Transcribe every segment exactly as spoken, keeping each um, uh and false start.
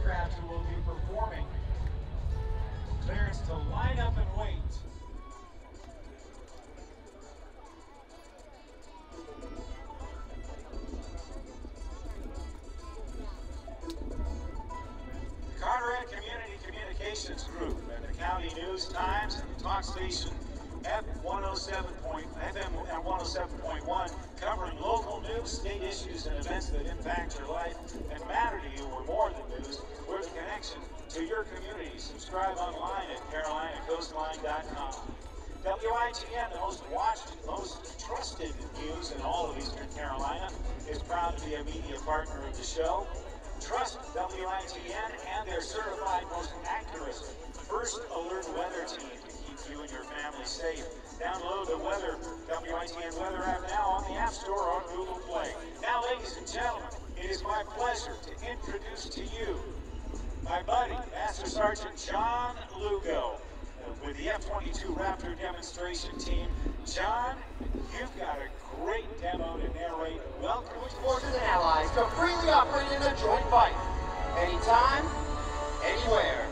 aircraft who will be performing. Clearance to line up and wait. The Carteret Community Communications Group and the County News Times and the talk station F one oh seven point F M one oh seven point one, covering local news, state issues, and events that impact your life and matter to you. We're more than news. We're the connection to your community. Subscribe online at carolina coastline dot com. W I T N, the most watched, most trusted news in all of Eastern Carolina, is proud to be a media partner of the show. Trust W I T N and their certified most accurate first alert weather team to keep you and your family safe. Download the weather W I T N weather app now on the App Store or on Google Play. Now, ladies and gentlemen, it is my pleasure to introduce to you my buddy, Master Sergeant John Lugo, with the F twenty-two Raptor demonstration team. John, you've got a great demo to narrate. Welcome to forces and allies to freely operate in a joint fight. Anytime, anywhere.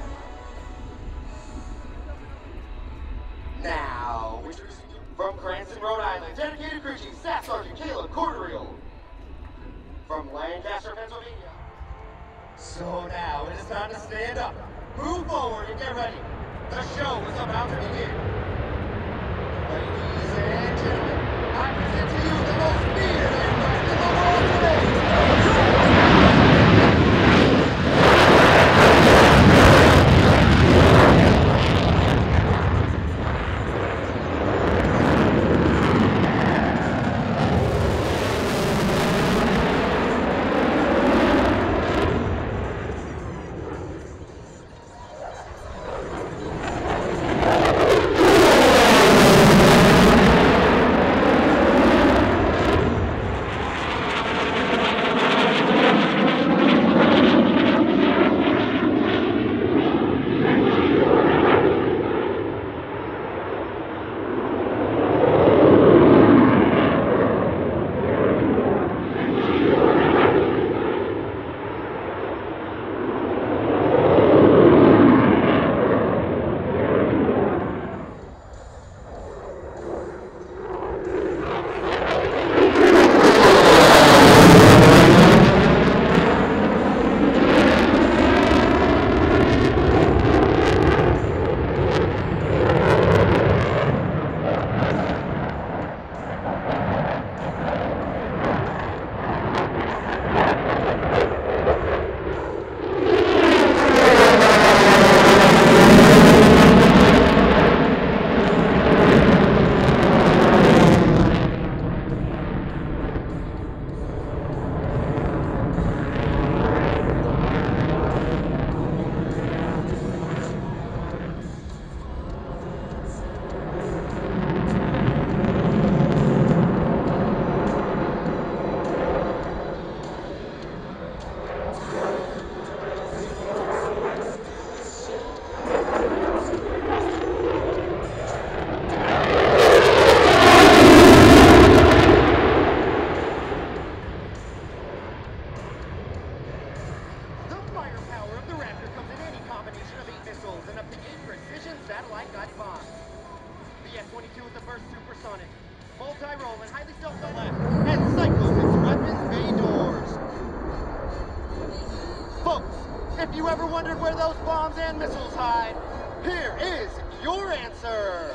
Now, introducing you from Cranston, Rhode Island, dedicated crew chief Staff Sergeant Caleb Corderill. From Lancaster, Pennsylvania. So now it is time to stand up, move forward, and get ready. The show is about to begin. Ladies and gentlemen, I present to you the most feared aircraft in the world today. The F twenty-two is the first supersonic, multi-role and highly self-left, and cycles its weapons bay doors. Folks, if you ever wondered where those bombs and missiles hide, here is your answer.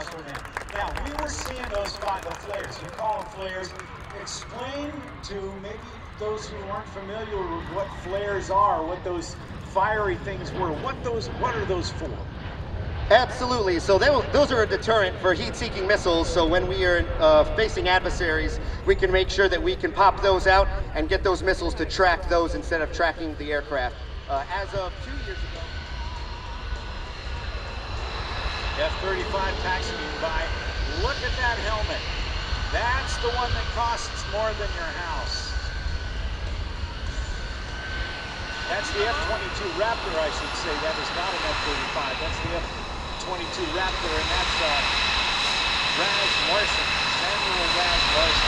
acronym. Now, we were seeing those five, the flares. You call them flares. Explain to maybe those who aren't familiar with what flares are, what those fiery things were. What those? What are those for? Absolutely. So they, those are a deterrent for heat-seeking missiles. So when we are uh, facing adversaries, we can make sure that we can pop those out and get those missiles to track those instead of tracking the aircraft. Uh, as of two years ago. F thirty-five taxiing by. Look at that helmet. That's the one that costs more than your house. That's the F twenty-two Raptor, I should say. That is not an F thirty-five. That's the F twenty-two Raptor, and that's uh, Raz Larson, Samuel Raz Larson.